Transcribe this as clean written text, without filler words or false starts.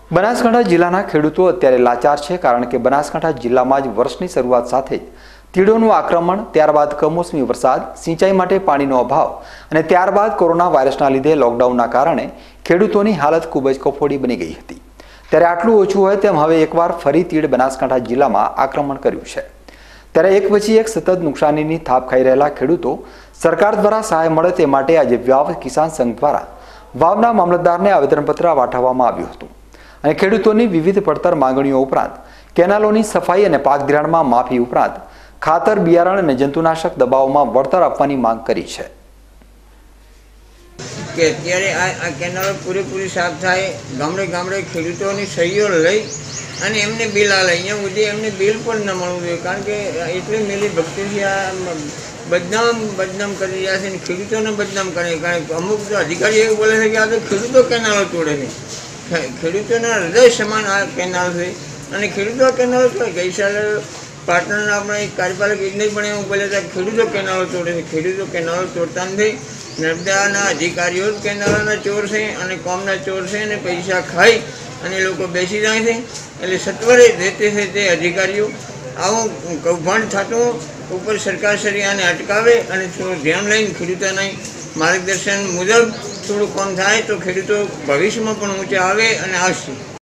બનાસકાંઠા જિલ્લાના ખેડૂતો અત્યારે લાચાર છે, કારણ કે બનાસકાંઠા જિલ્લામાં જ વર્ષની શરૂઆત સાથે જ તીડોનું આક્રમણ, ત્યારબાદ કમોસમી વરસાદ, સિંચાઈ માટે પાણીનો અભાવ અને ત્યારબાદ કોરોના વાયરસના લીધે લોકડાઉનના કારણે ખેડૂતોની હાલત ખૂબ જ કફોડી બની ગઈ હતી। ત્યારે આટલું ઓછું હોય તેમ હવે એકવાર ફરી તીડ બનાસકાંઠા જિલ્લામાં આક્રમણ કર્યું છે। ત્યારે એક પછી એક સતત નુકસાનીની થાપ ખાઈ રહેલા ખેડૂતો સરકાર દ્વારા સહાય મળે તે માટે આજે વાવ કિસાન સંઘ દ્વારા વાવના મામલતદારને આવેદનપત્ર પાઠવવામાં આવ્યું હતું અને ખેડૂતોની વિવિધ પડતર માંગણીઓ ઉપરાંત કેનાલોની સફાઈ અને પાક ધિરાણમાં માફી ઉપરાંત ખાતર, બિયારણ અને જંતુનાશક દવાઓમાં વળતર આપવાની માંગ કરી છે। કે અત્યારે આ કેનાલો પૂરેપૂરી સાફ થાય, ગામડે ગામડે ખેડૂતોની સહીઓ લઈ અને એમને બિલ આલે, અહીંયા સુધી એમને બિલ પણ ન મળવું જોઈએ, કારણ કે એટલી મેલી ભક્તિથી આ બદનામ કરી રહ્યા છે અને ખેડૂતોને બદનામ કરે। કારણ કે અમુક અધિકારી એવું બોલે છે કે આ તો ખેડૂતો કેનાલો તોડે છે। ખેડૂતોના હૃદય સમાન આ કેનાલ છે અને ખેડૂતો કેનાલો તોડે। ગઈ સાલે પાટણના આપણે એક કાર્યપાલક ઇજનેર પણ એવું બોલે છે ખેડૂતો કેનાલો તોડે છે। ખેડૂતો કેનાલો તોડતા નથી, નર્મદાના અધિકારીઓ જ કેનાલોના ચોર છે અને કોમના ચોર છે અને પૈસા ખાઈ અને લોકો બેસી જાય છે। એટલે સત્વરે રહેતે છે તે અધિકારીઓ આવું કૌભાંડ થતું ઉપર સરકારશ્રી આને અટકાવે અને થોડું ધ્યાન લઈને ખેડૂતોના માર્ગદર્શન મુજબ થોડું કામ થાય તો ખેડૂતો ભવિષ્યમાં પણ ઊંચા આવે અને આવશે।